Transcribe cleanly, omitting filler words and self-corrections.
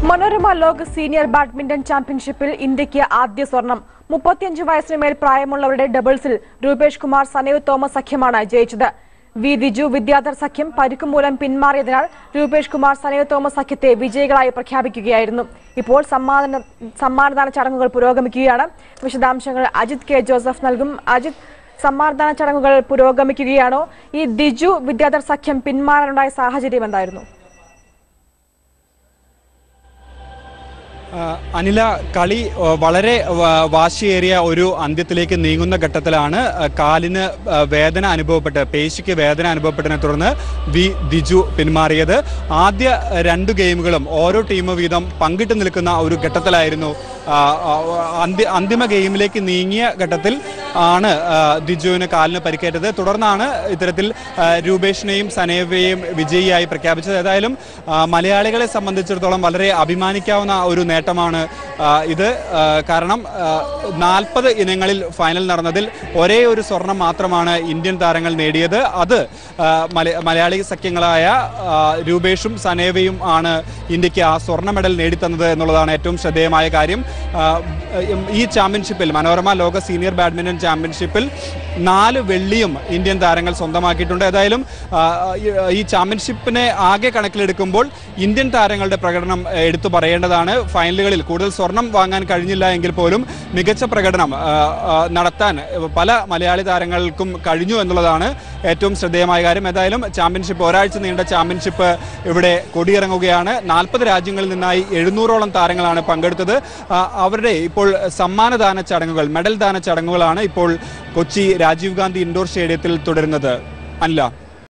Manorama Log Senior Badminton Championshipil Indyക്ക് ആദ്യ സ്വർണം 35 വയസ്സിന് മേൽ പ്രായമുള്ളവരുടെ ഡബിൾസിൽ Roopesh and Sanave Thomas സഖ്യമാണ് ജയിച്ചത്. വി ദിജു വിദ്യാധർ സഖ്യം പരിക്ക് മൂലം പിന്മാറിയതിനാൽ Roopesh and Sanave Thomas സഖ്യത്തെ വിജയികളായി പ്രഖ്യാപിക്കുകയായിരുന്നു. ഇപ്പോൾ സമ്മാനദാന ചടങ്ങുകൾ പുരോഗമിക്കുകയാണ്. വിശദാംശങ്ങൾ അജിത് കെ ജോസഫ് നൽകും. അജിത്, സമ്മാനദാന ചടങ്ങുകൾ പുരോഗമിക്കുകയാണോ? ഈ ദിജു വിദ്യാധർ സഖ്യം പിന്മാറാനുണ്ടായ സാഹചര്യം എന്തായിരുന്നു? അനില, കളി വളരെ വാശിയേറിയ ഒരു അന്ത്യത്തിലേക്ക് നീങ്ങുന്ന ഘട്ടത്തിലാണ് കാലിന് വേദന അനുഭവപ്പെട്ട് പേശിക്ക് വേദന അനുഭവപ്പെട്ടതിനെ തുടർന്ന് വി ദിജു പിന്മാറിയത്. ആദ്യ 2 ഗെയിമുകളും ഓരോ ടീം വീതം പങ്കിട്ട് നിൽക്കുന്ന ഒരു ഘട്ടത്തിലായിരുന്നു. അന്തിമ ഗെയിമിലേക്ക് നീങ്ങിയ ഘട്ടത്തിൽ ആണ് ദിജുവിന് കാലിന് പരിക്കേറ്റത്. തുടർന്നാണ് ഇത്തരത്തിൽ രൂപേഷിനെയും സനേവയെയും വിജയിയായി പ്രഖ്യാപിച്ചത്. ഏതായാലും മലയാളികളെ സംബന്ധിച്ചിടത്തോളം വളരെ അഭിമാനിക്കാവുന്ന ഒരു നേട്ടമാണ് ഇത്. കാരണം 40 ഇനങ്ങളിൽ ഫൈനൽ നടന്നതിൽ ഒരേ ഒരു സ്വർണം മാത്രമാണ് ഇന്ത്യൻ താരങ്ങൾ നേടിയത്. അത് മലയാളി സഖ്യങ്ങളായ രൂപേഷും സനേവയും ആണ് ഇന്ത്യക്ക് ആ സ്വർണ്ണ മെഡൽ നേടിത്തന്നത് എന്നുള്ളതാണ് ഏറ്റവും ശ്രദ്ധേയമായ കാര്യം. ഈ ചാമ്പ്യൻഷിപ്പിൽ, മനോരമ ലോക സീനിയർ ബാഡ്മിന്റൺ ചാമ്പ്യൻഷിപ്പിൽ 4 വെള്ളിയും ഇന്ത്യൻ താരങ്ങൾ സ്വന്തമാക്കിയിട്ടുണ്ട്. ഏതായാലും ഈ ചാമ്പ്യൻഷിപ്പിനെ ആകെ കണക്കിലെടുക്കുമ്പോൾ ഇന്ത്യൻ താരങ്ങളുടെ പ്രകടനം എടുത്തു പറയേണ്ടതാണ്. ഫൈനലുകളിൽ കൂടുതൽ സ്വർണം വാങ്ങാൻ കഴിഞ്ഞില്ല എങ്കിൽ പോലും മികച്ച പ്രകടനം നടത്താൻ പല മലയാളി താരങ്ങൾക്കും കഴിഞ്ഞു എന്നുള്ളതാണ് ഏറ്റവും ശ്രദ്ധേയമായ കാര്യം. ഏതായാലും ചാമ്പ്യൻഷിപ്പ്, ഒരാഴ്ച നീണ്ട ചാമ്പ്യൻഷിപ്പ് ഇവിടെ കൊടിയിറങ്ങുകയാണ്. 40 രാജ്യങ്ങളിൽ നിന്നായി 700ഓളം താരങ്ങളാണ് പങ്കെടുത്തത്. അവരുടെ ഇപ്പോൾ സമ്മാനദാന ചടങ്ങുകൾ, മെഡൽ ദാന ചടങ്ങുകളാണ് ഇപ്പോൾ കൊച്ചി രാജീവ് ഗാന്ധി ഇൻഡോർ സ്റ്റേഡിയത്തിൽ തുടരുന്നത്. അല്ല